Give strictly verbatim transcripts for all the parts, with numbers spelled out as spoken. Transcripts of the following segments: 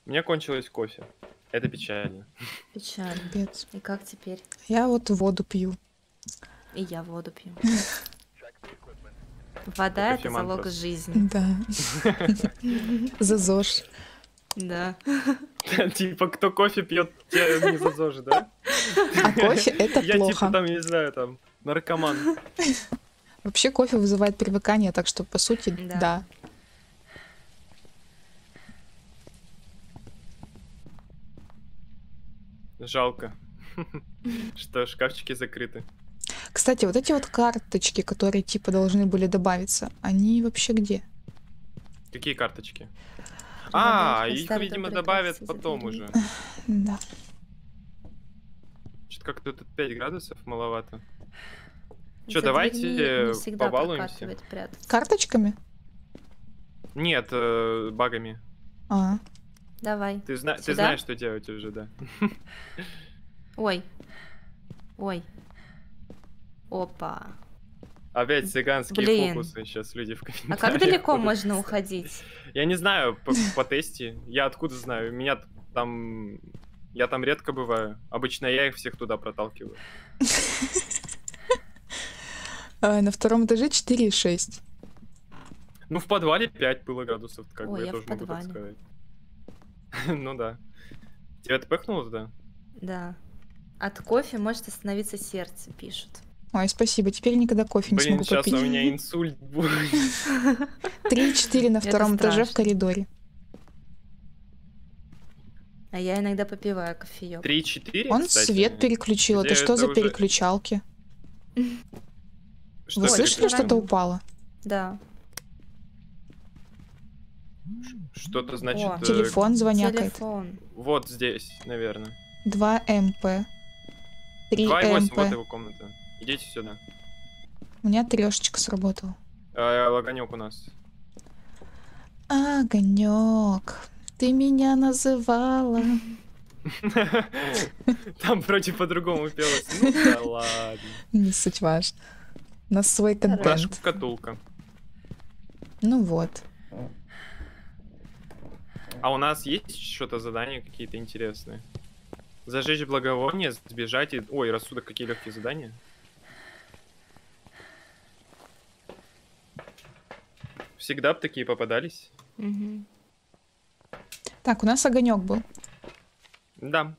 У меня кончилось кофе. Это печально. Печально. Капец. И как теперь? Я вот воду пью. И я воду пью. Вода — это кофеман залог просто. жизни. Да. За ЗОЖ. Да. Типа, кто кофе пьет, те не за ЗОЖ, да? А кофе это Я типа плохо. там, не знаю, там, наркоман. Вообще кофе вызывает привыкание, так что по сути, Да. да. Жалко, что шкафчики закрыты. Кстати, вот эти вот карточки, которые типа должны были добавиться, они вообще где? Какие карточки? Добавить А, на их, старый видимо, добрый добавят кофе за потом дверьми. уже. Да. Что-то как-то тут пять градусов маловато. Чё, За давайте дверьми э, не всегда побалуемся? прокатывает прятаться. Карточками? Нет, э, багами. А, Давай. Ты, зна- ты Сюда? знаешь, что делать уже, да. Ой. Ой. Опа. Опять цыганские Блин. фокусы. Сейчас люди в А комментариях как далеко будут можно писать. уходить? Я не знаю, по, по тесте. Я откуда знаю? Меня там... Я там редко бываю. Обычно я их всех туда проталкиваю. А, на втором этаже четыре и шесть. Ну, в подвале пять было градусов, как Ой, бы, я, я в тоже могу так подвале. сказать. Ну да. Тебя отпыхнуло туда? Да. От кофе может остановиться сердце, пишут. Ой, спасибо. Теперь никогда кофе не Блин, смогу сейчас у попить. меня инсульт будет. три и четыре на Это втором этаже в страшно. коридоре. А я иногда попиваю кофеек. три-четыре, Он кстати. свет переключил. Это Где что это за уже- переключалки? Что Вы это слышали, переключалки? что-то упало? Да. Что-то значит... О, э, Телефон звонякает. Телефон. Вот здесь, наверное. два эм пэ. три два и эм восемь, вот пэ. его комната. Идите сюда. У меня трешечка сработала. А, огонек у нас. Огонек, ты меня называла. Там вроде по-другому пелось. Ну да ладно. Не суть важно. У нас свой Наша контент. шкатулка. Ну вот. А у нас есть что-то задания какие-то интересные? Зажечь благовоние, сбежать и... Ой, рассудок, какие легкие задания. Всегда бы такие попадались. Мгм. Так, у нас огонек был. Да.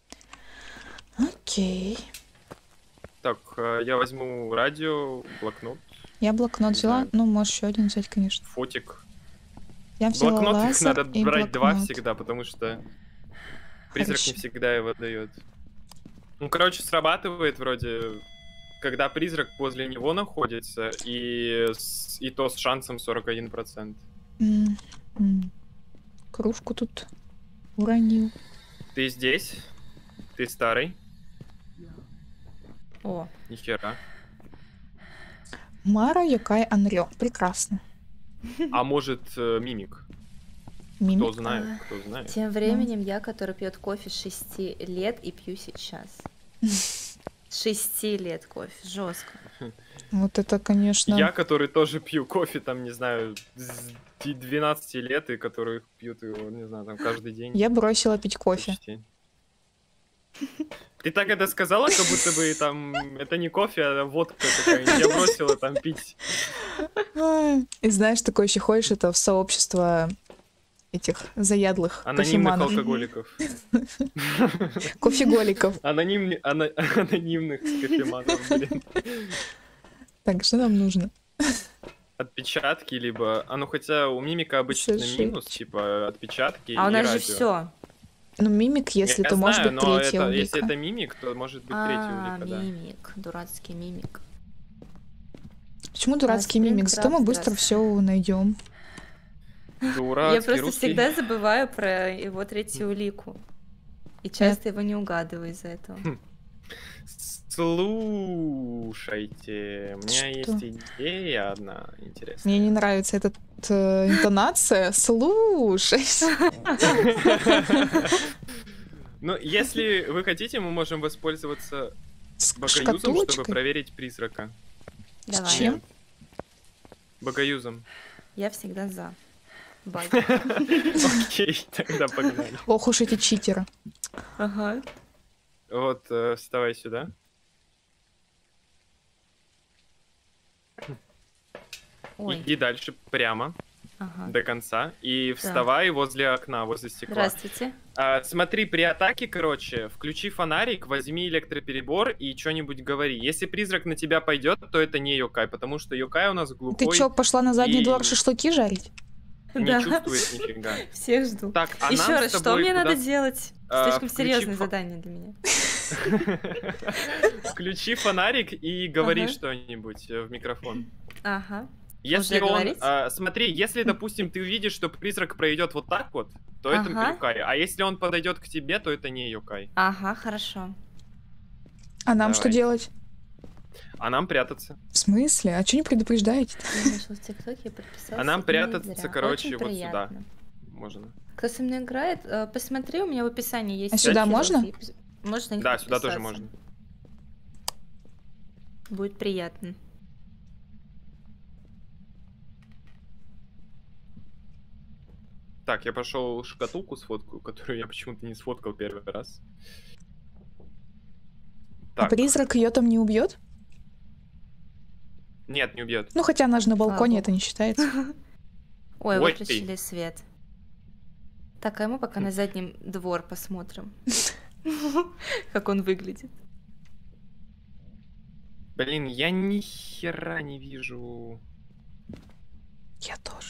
Окей. Так, э, я возьму радио, блокнот, Я блокнот Не взяла. знаю. Ну, можешь еще один взять, конечно. фотик. Я взяла Блокнот их лазер надо и брать два блокнот. всегда, потому что призрак Хорошо. не всегда его дает. Ну, короче, срабатывает вроде, когда призрак возле него находится, и, с- и то с шансом сорок один процент. М, м. Кружку тут уронил. Ты здесь? Ты старый? О, Нихера. Мара Якай Анрё. Прекрасно. А может, э, мимик? Кто Мимик. знает, кто знает. тем временем я, который пьет кофе с шести лет и пью сейчас. С шести лет кофе, жестко. Вот это, конечно. Я, который тоже пью кофе, там, не знаю, с ди- двенадцати лет, и которые пьют его, не знаю, там, каждый день. Я бросила пить кофе. Почти. Ты так это сказала, как будто бы там это не кофе, а водка какая-нибудь. Я бросила там пить. Ай. И знаешь, такое еще ходишь, это в сообщество этих заядлых Анонимных кофеманов. алкоголиков. Кофеголиков. Анонимни- ана- Анонимных кофеманов, блин. Так, что нам нужно? Отпечатки, либо... А ну хотя у мимика обычно Зажечь. минус, типа отпечатки А у и нас же радио. все. Ну, мимик, если Я то может знаю, быть но третья это- улика. если это мимик, то может быть третья А, улика, да. мимик, дурацкий мимик. Почему дурацкий А, мимик? Зато мы Спрингкрафт, быстро здравствуйте. все найдем. Дурацкий Я просто русский. всегда забываю про его третью улику. И часто его не угадываю из-за этого. Слушайте, у меня Что? есть идея одна интересная. Мне не нравится эта э, интонация. Слушай. Ну, если вы хотите, мы можем воспользоваться С богоюзом, чтобы шкатулочкой. проверить призрака. Давай. чем? Нет. Богоюзом. Я всегда за. Баг. Окей, тогда погнали. Ох уж эти читеры. Ага. Вот, э, вставай сюда. Ой. Иди дальше прямо Ага. до конца и вставай возле окна, возле стекла. Здравствуйте. А, смотри, при атаке, короче, включи фонарик, возьми электроперебор и что-нибудь говори. Если призрак на тебя пойдет, то это не Йокай, потому что Йокай у нас глухой. Ты чё, пошла на задний и двор шашлыки жарить? не Да. чувствует нифига. Всех жду. Так, а Еще нам раз, с что тобой мне куда- надо делать? А, Слишком включи серьезное фо- задание для меня. Включи фонарик и говори Ага. что-нибудь э, в микрофон. Ага. Если Уже он, говорить? а, смотри, если, допустим, ты увидишь, что призрак пройдет вот так вот, то это Ага. Йокай. А если он подойдет к тебе, то это не Йокай. Ага, хорошо. А нам что Давай. делать? А нам прятаться. В смысле? А чё не предупреждаете? Я нашел в ТикТоке, подписался. А нам и не прятаться, зря. короче, Очень вот сюда. приятно. Можно. Кто со мной играет, э, посмотри, у меня в описании есть. А сюда ссылки, можно? и пос- Можно на них Да, сюда тоже подписаться. можно. Будет приятно. Так, я пошел шкатулку сфоткаю, которую я почему-то не сфоткал первый раз. А Так, призрак ее там не убьет? нет, не убьет. Ну, хотя она же на балконе, Богу. это не считается. Ой, Ой, выключили свет. Так, а мы пока на заднем двор посмотрим. Как он выглядит. Блин, я ни хера не вижу. Я тоже.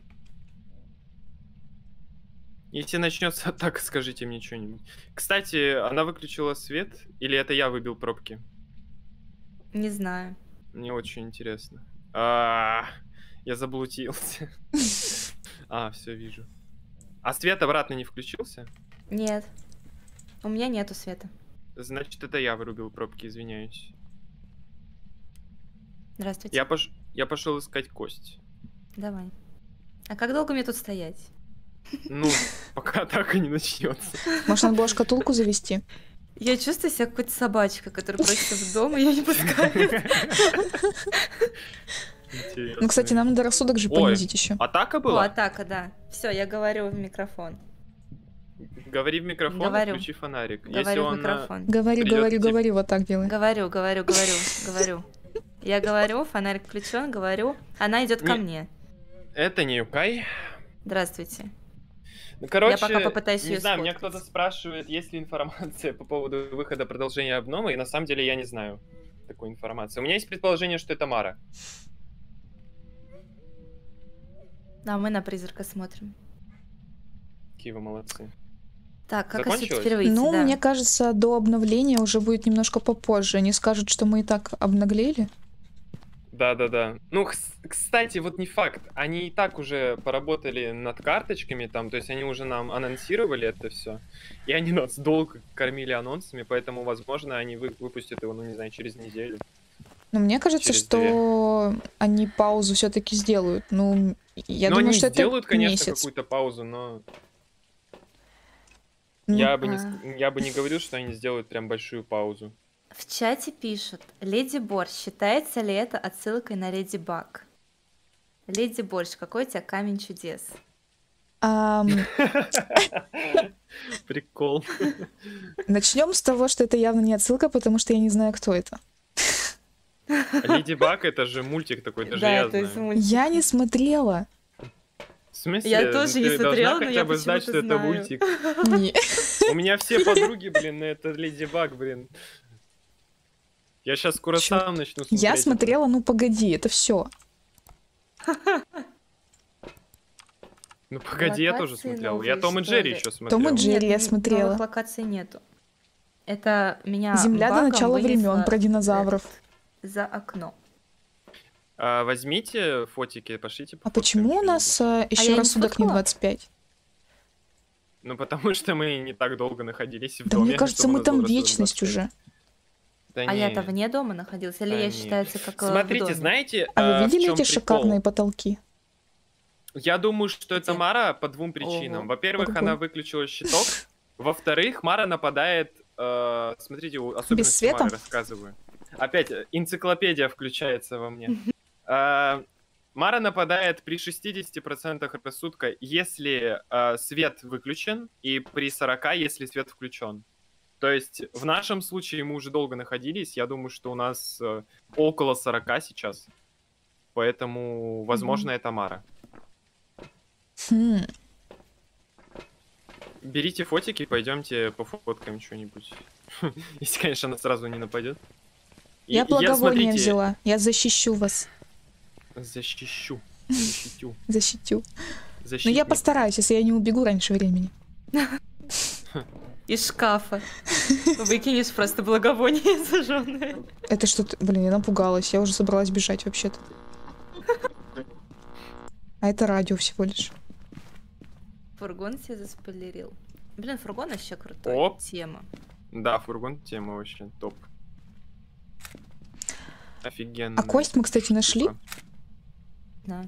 Если начнется атака, скажите мне что-нибудь. Кстати, она выключила свет, или это я выбил пробки? Не знаю. Мне очень интересно. А, я заблудился. А, все вижу. А свет обратно не включился? Нет. У меня нету света. Значит, это я вырубил пробки, извиняюсь. Здравствуйте. Я, пош... я пошел искать кость. Давай. А как долго мне тут стоять? Ну, пока атака не начнется. Может, надо было шкатулку завести? Я чувствую себя какой-то собачкой, которая просится в дом, и ее не пускают. Ну, кстати, нам надо рассудок же Ой. понизить еще. Атака О, была? атака, да. Все, я говорю в микрофон. Говори в микрофон, Говорю. включи фонарик. Если Говорю в он на- микрофон. Говори, Придёт говори, к тебе. говори, вот так делай. Говорю, говорю, говорю, говорю. Я говорю, фонарик включен, говорю. Она идет ко Не- мне. Это не Юкай. Здравствуйте. Ну, короче, пока попытаюсь не её знаю, меня сфоткать. кто-то спрашивает, есть ли информация по поводу выхода продолжения обнома, и на самом деле я не знаю такой информации. У меня есть предположение, что это Мара. А мы на призрака смотрим. Какие вы молодцы. Так, как Закончилось? отсюда теперь выйти? Ну, да. мне кажется, до обновления уже будет немножко попозже. Они скажут, что мы и так обнаглели. Да-да-да. Ну, кс- кстати, вот не факт. Они и так уже поработали над карточками там, то есть они уже нам анонсировали это все. И они нас долго кормили анонсами, поэтому, возможно, они вы- выпустят его, ну, не знаю, через неделю. Но мне кажется, Через что они паузу все-таки сделают. Ну, я но думаю, они что это сделают, конечно, месяц. какую-то паузу, но Ну, я бы, не, а. ск- я бы не говорил, что они сделают прям большую паузу. В чате пишут: Леди Борщ, считается ли это отсылкой на Леди Баг? Леди Борщ, какой у тебя камень чудес? ам, Прикол. начнем с того, что это явно не отсылка, потому что я не знаю, кто это. Леди Баг это же мультик такой, даже Да, я это из знаю. мультика. Я не смотрела. В смысле? Я Ну, тоже не ты смотрела, должна но хотя я бы знать, что почему-то это знаю. мультик. Не. У меня все подруги, блин, это Леди Баг, блин. Я сейчас скоро Чё? сам начну смотреть. Я это. смотрела, ну погоди, это все. Ну погоди, я тоже Локации смотрел. Я новые, Том и что Джерри ли? еще смотрел. Том и Джерри. Нет, я н- смотрела. новых локаций нету. Это меня Земля до багом начала вынесло времен про динозавров. этот, за окно. А, возьмите фотики, пошлите. А почему у нас а, еще я не рассудок не сфоткала? двадцать пять? Ну потому что мы не так долго находились в Да доме. мне кажется, чтобы у мы нас там был рассудок вечность двадцать пять. уже. Да А не. я-то вне дома находилась, или Да я не. считается как э, в Смотрите, доме? знаете, А а, вы в видели чём эти прикол? шикарные потолки? Я думаю, что это Где? Мара по двум причинам. Ого. Во-первых, Ого. она выключила щиток. Во-вторых, Мара нападает... э, смотрите, у- особенности света? Мары рассказываю. Опять, э, энциклопедия включается во мне. А, Мара нападает при шестидесяти процентах рассудка, если э, свет выключен, и при сорока, если свет включен. То есть в нашем случае мы уже долго находились. Я думаю, что у нас э, около сорока сейчас. Поэтому, возможно, Мгм. это Мара. Хм. Берите фотики, пойдемте пофоткаем что-нибудь. Если, конечно, она сразу не нападет. И Я благовоние смотрите, взяла. Я защищу вас. Защищу. Защитю. Защитю. Но я Защитник. постараюсь, если я не убегу раньше времени. Из шкафа. Выкинешь просто благовоние зажженное. Это что-то... Блин, я напугалась. Я уже собралась бежать вообще-то. А это радио всего лишь. Фургон себе заспойлерил. Блин, фургон вообще крутой. Оп. Тема. Да, фургон тема вообще топ. Офигенно. А кость мы, кстати, нашли. Да.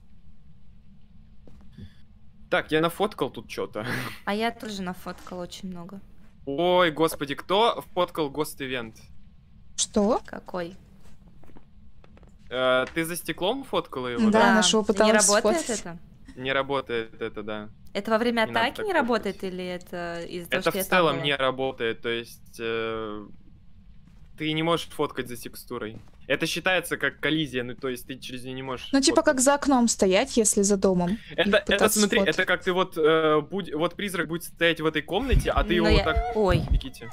Так, я нафоткал тут что-то. А я тоже нафоткала очень много. Ой, господи, кто фоткал гост-ивент? Что? Какой? Э, ты за стеклом фоткала его? Да, нашего Не пыталась работает сфоткать. это? Не работает это, да. Это во время Не надо атаки так не фоткать. работает или это из-за того, Это что в я там целом была? не работает, то есть э, ты не можешь фоткать за текстурой. Это считается как коллизия, ну то есть ты через нее не можешь. Ну, типа, фоткать. как за окном стоять, если за домом. и Это, это пытаться смотри, сфоткать. это как ты вот, э, будь, вот призрак будет стоять в этой комнате, а ты Но его я- вот так... Ой. Бегите.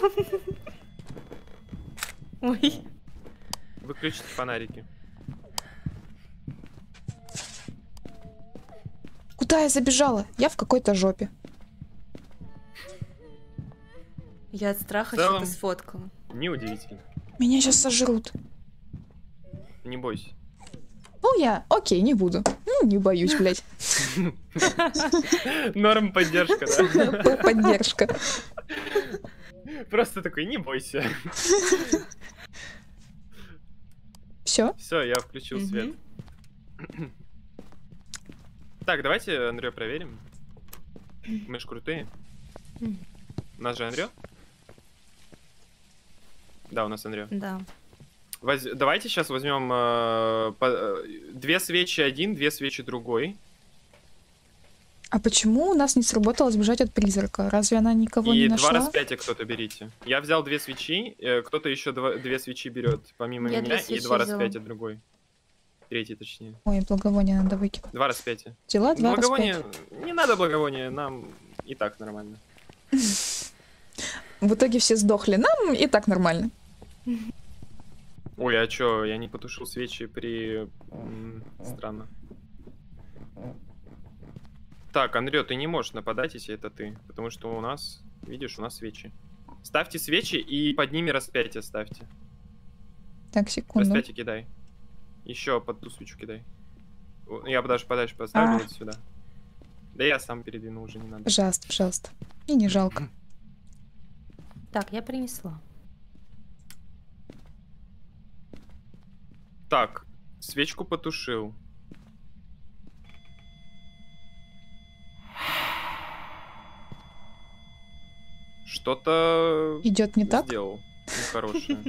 Ой. Выключите фонарики. Куда я забежала? Я в какой-то жопе. Я от страха В целом- что-то сфоткала. Неудивительно. Меня сейчас сожрут. Не бойся. Ну, я... Окей, не буду. Ну, не боюсь, блядь. Норм поддержка, да? Поддержка. Просто такой, не бойся. Все? Все, я включил свет. Мгм. Так, давайте Андрю проверим. Мы ж крутые. Мгм. У нас же Андрю? Да, у нас Андрю. Да. Воз- Давайте сейчас возьмем э, по- э, две свечи один, две свечи другой. А почему у нас не сработало сбежать от призрака? Разве она никого И не два нашла? распятия кто-то берите. Я взял две свечи, э, кто-то еще два- две свечи берет, помимо Я меня, две и свечи два взяла. распятия другой. Третий, точнее. Ой, благовоние надо выкинуть. Два распятия. Взяла два Благовоние... распятия. Не надо благовония, нам и так нормально. В итоге все сдохли. Нам и так нормально. Ой, а чё, я не потушил свечи при... м, Странно. Так, Андрю, ты не можешь нападать, если это ты. Потому что у нас, видишь, у нас свечи. Ставьте свечи и под ними распятие ставьте. Так, секунду. Распятие кидай. Еще под ту свечу кидай. О, я даже подальше поставлю А. вот сюда. Да я сам передвину, уже не надо. Пожалуйста, пожалуйста. И не жалко. Так, я принесла. Так, свечку потушил. Что-то Идет не так? сделал нехорошее.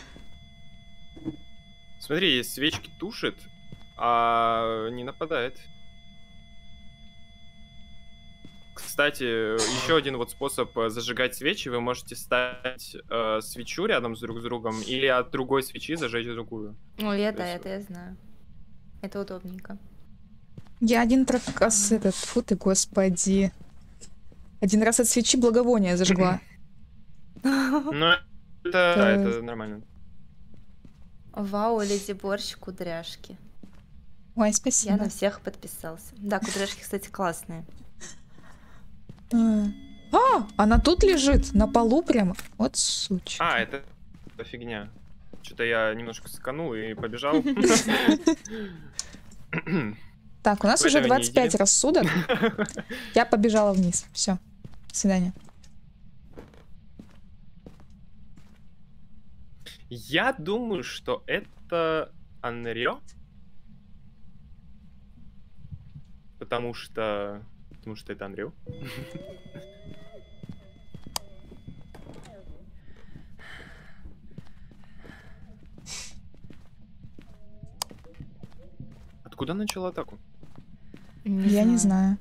Смотри, есть свечки тушит, а не нападает. Кстати, еще один вот способ э, зажигать свечи. Вы можете ставить э, свечу рядом с друг с другом или от другой свечи зажечь другую. Ой, это, То есть это я знаю. Это удобненько. Я один раз этот... Фу ты, господи. Один раз от свечи благовония зажгла. Ну, это, Да. это нормально. Вау, леди борщ, кудряшки. Ой, Я спасибо. на всех подписался. Да, кудряшки, кстати, классные. А, А, она тут лежит, на полу прямо. Вот сучка. А, это, это фигня. Что-то я немножко сканул и побежал. Так, у нас в уже этом двадцать пять не рассудок. Я побежала вниз. Все. До свидания. Я думаю, что это Анрё. Потому что... Потому что это Анрё. Откуда начала атаку? Не Я не знаю.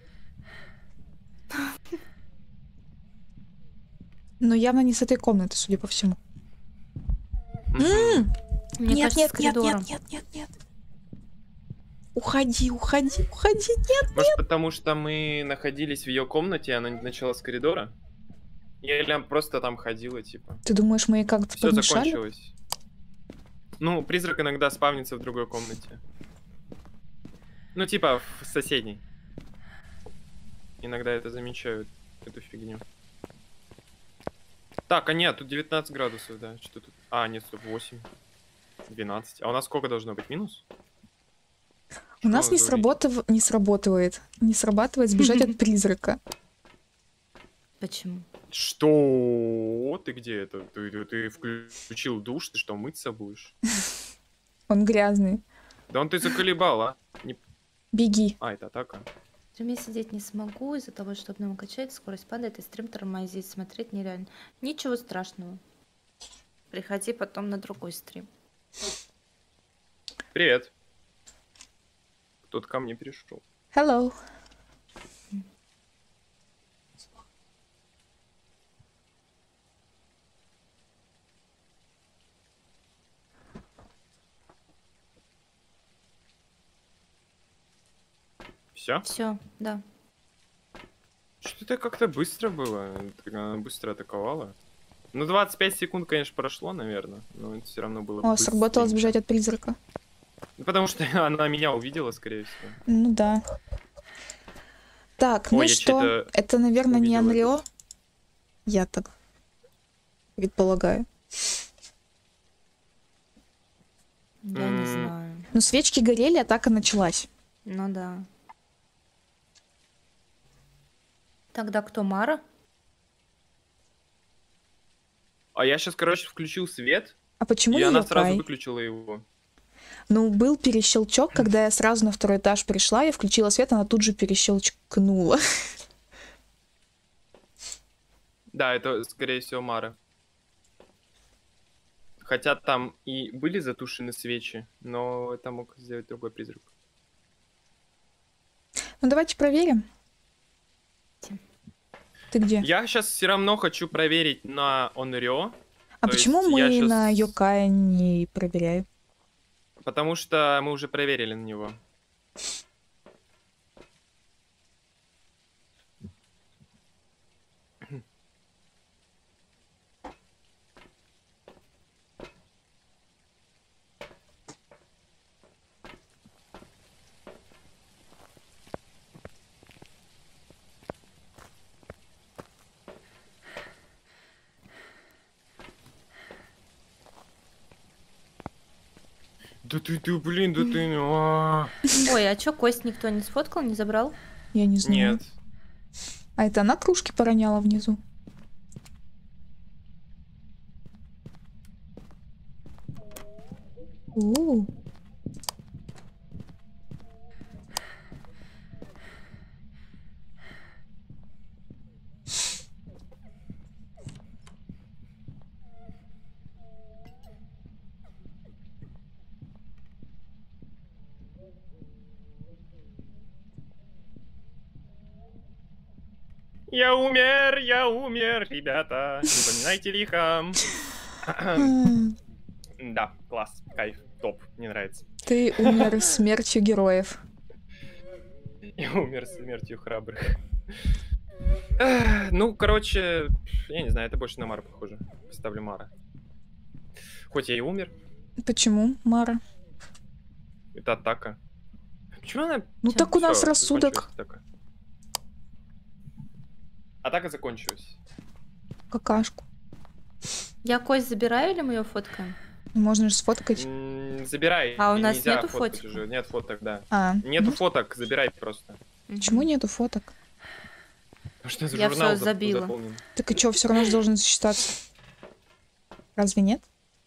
Но явно не с этой комнаты, судя по всему. М, Мне Нет, кажется, нет, с нет, коридора. нет, нет, нет, нет. Уходи, уходи, уходи, нет. Может, потому что мы находились в ее комнате, и она начала с коридора? Или просто там ходила, типа. Ты думаешь, мы ей как-то Все помешали? закончилось. Ну, призрак иногда спавнится в другой комнате. Ну, типа, в соседней. Иногда это замечают, эту фигню. Так, а нет, тут девятнадцать градусов, да. Что тут? А, нет, стоп, восемь. двенадцать. А у нас сколько должно быть? Минус? У нас не, сработав... не сработает. Не срабатывает сбежать от призрака. Почему? Что? Ты где это? Ты, ты, ты включил душ? Ты что, мыться будешь? Он грязный. Да он ты заколебал, а? Не... Беги. А, это атака. В стриме сидеть не смогу из-за того, что обнова качает, скорость падает, и стрим тормозит. Смотреть нереально. Ничего страшного. Приходи потом на другой стрим. Привет. Кто-то ко мне перешел. Hello. Все? Все, да. Что-то как-то быстро было. Она быстро атаковала. Ну, двадцать пять секунд, конечно, прошло, наверное. Но это все равно было О, сработало быстренько. сбежать от призрака. Ну, потому что она меня увидела, скорее всего. Ну да. Так, Ой, ну я что? чей-то Это, наверное, не увидел Анрио? этот. Я так предполагаю. Я не М. знаю. Ну, свечки горели, атака началась. Ну да. Тогда кто, Мара? А я сейчас, короче, включил свет, А почему и не она сразу Йокай? выключила его. Ну, был перещелчок, когда я сразу на второй этаж пришла, я включила свет, она тут же перещелчкнула. Да, это, скорее всего, Мара. Хотя там и были затушены свечи, но это мог сделать другой призрак. Ну, давайте проверим. Ты где? Я сейчас все равно хочу проверить на Онрё. А то почему есть мы я щас- на Йокая не проверяем? Потому что мы уже проверили на него. Да ты, ты, блин, да ты... а. Ой, а чё, кость никто не сфоткал, не забрал? Я не знаю. Нет. А это она кружки пороняла внизу? У. Я умер, я умер, ребята. Не поминайте лихо. М, Да, класс, кайф, топ, мне нравится. Ты умер смертью героев. Я умер смертью храбрых. Эх, Ну, короче, я не знаю, это больше на Мара похоже. Ставлю Мара. Хоть я и умер, Почему, Мара? это атака. Почему она... Ну Чё? так у нас Всё, рассудок. закончилась атака. Атака закончилась. Какашку. Я кость забираю или мы ее фоткаем? Можно же сфоткать. М, Забирай. А у и нас нельзя нету фоткать фотика? уже. Нет фоток, да. А, Нету ну, фоток, забирай просто. почему нету фоток? Потому что Я журнал всё зап- забила. заполнен. Так и что, все равно же должен засчитаться. Разве нет?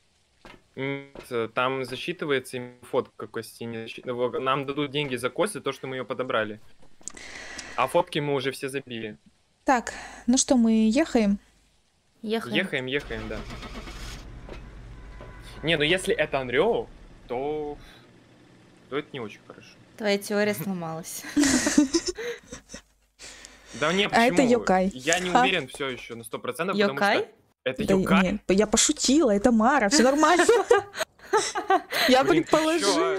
М, Там засчитывается именно фотка кости. не засчит- Во- Нам дадут деньги за кость за то, что мы ее подобрали. А фотки мы уже все забили. Так, ну что, мы ехаем? Ехаем. Ехаем, ехаем, да. Не, ну если это Unreal, то... то это не очень хорошо. Твоя теория сломалась. Да не, А это почему? Йокай. Я не Ха. уверен все еще на сто процентов, потому Йокай? что это Да Йокай. нет, я пошутила, это Мара, все нормально. Я Блин, ты чё, предположила.